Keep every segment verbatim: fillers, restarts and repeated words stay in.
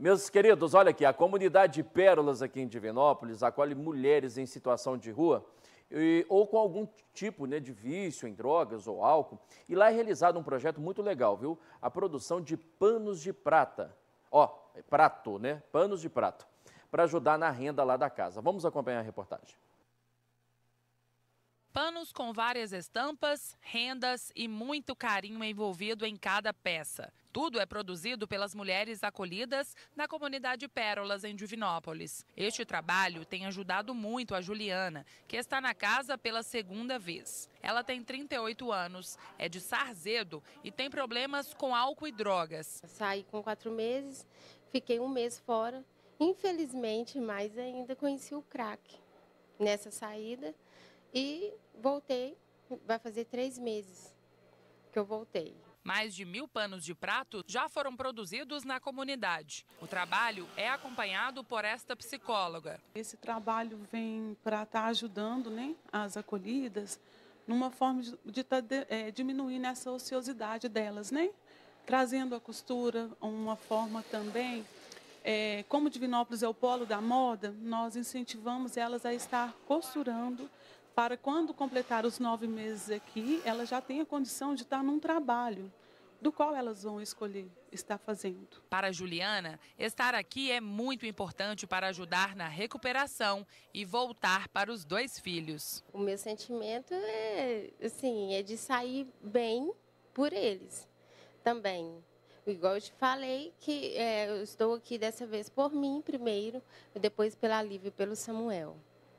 Meus queridos, olha aqui, a comunidade de Pérolas aqui em Divinópolis acolhe mulheres em situação de rua e, ou com algum tipo, né, de vício em drogas ou álcool. E lá é realizado um projeto muito legal, viu? A produção de panos de prata. Ó, prato, né? Panos de prato, para ajudar na renda lá da casa. Vamos acompanhar a reportagem. Panos com várias estampas, rendas e muito carinho envolvido em cada peça. Tudo é produzido pelas mulheres acolhidas na comunidade Pérolas, em Divinópolis. Este trabalho tem ajudado muito a Juliana, que está na casa pela segunda vez. Ela tem trinta e oito anos, é de Sarzedo e tem problemas com álcool e drogas. Saí com quatro meses, fiquei um mês fora. Infelizmente, mas ainda conheci o crack nessa saída. E voltei, vai fazer três meses que eu voltei. Mais de mil panos de prato já foram produzidos na comunidade. O trabalho é acompanhado por esta psicóloga. Esse trabalho vem para estar ajudando, né, as acolhidas numa forma de estar tá, é, diminuindo essa ociosidade delas, né? Trazendo a costura, uma forma também, é, como Divinópolis é o polo da moda, nós incentivamos elas a estar costurando, para quando completar os nove meses aqui, ela já tem a condição de estar num trabalho, do qual elas vão escolher estar fazendo. Para a Juliana, estar aqui é muito importante para ajudar na recuperação e voltar para os dois filhos. O meu sentimento é, assim, é de sair bem por eles também. Igual eu te falei, que é, eu estou aqui dessa vez por mim primeiro, e depois pela Lívia e pelo Samuel.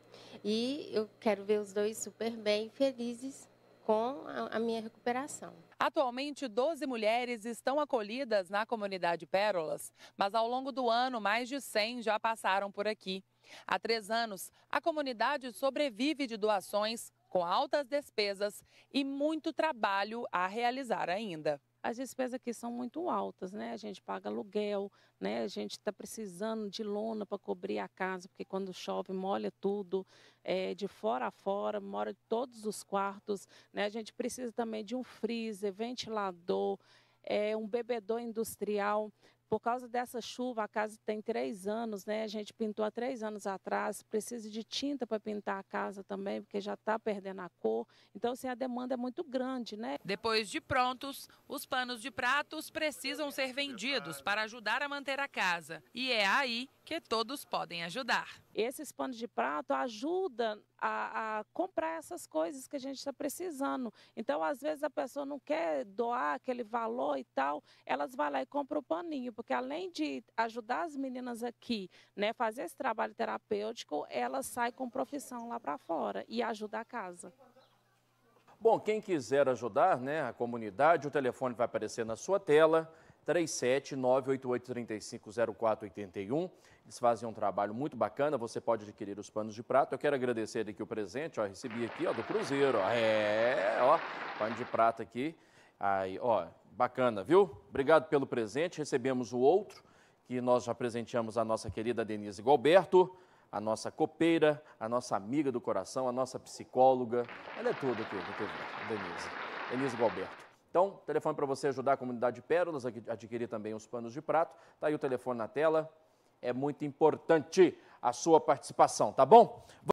E eu quero ver os dois super bem, felizes com a, a minha recuperação. Atualmente, doze mulheres estão acolhidas na comunidade Pérolas, mas ao longo do ano, mais de cem já passaram por aqui. Há três anos, a comunidade sobrevive de doações, com altas despesas e muito trabalho a realizar ainda. As despesas aqui são muito altas, né? A gente paga aluguel, né? A gente está precisando de lona para cobrir a casa, porque quando chove molha tudo, é, de fora a fora, mora todos os quartos, né? A gente precisa também de um freezer, ventilador, é, um bebedor industrial. Por causa dessa chuva, a casa tem três anos, né? A gente pintou há três anos atrás, precisa de tinta para pintar a casa também, porque já está perdendo a cor. Então, assim, a demanda é muito grande, né? Depois de prontos, os panos de pratos precisam ser vendidos para ajudar a manter a casa. E é aí que todos podem ajudar. Esses panos de prato ajudam a, a comprar essas coisas que a gente está precisando. Então, às vezes, a pessoa não quer doar aquele valor e tal, elas vão lá e compram o paninho, porque além de ajudar as meninas aqui, né, fazer esse trabalho terapêutico, elas saem com profissão lá para fora e ajudam a casa. Bom, quem quiser ajudar, né, a comunidade, o telefone vai aparecer na sua tela, três sete nove oito oito três cinco zero quatro oito um. Eles fazem um trabalho muito bacana, você pode adquirir os panos de prato. Eu quero agradecer aqui o presente, ó, recebi aqui, ó, do Cruzeiro, ó, é, ó, pano de prata aqui, aí, ó, bacana, viu? Obrigado pelo presente, recebemos o outro, que nós já presenteamos a nossa querida Denise Galberto, a nossa copeira, a nossa amiga do coração, a nossa psicóloga, ela é tudo aqui do T V, a Denise, Denise Galberto. Então, telefone para você ajudar a comunidade de Pérolas, a adquirir também os panos de prato. Está aí o telefone na tela. É muito importante a sua participação, tá bom?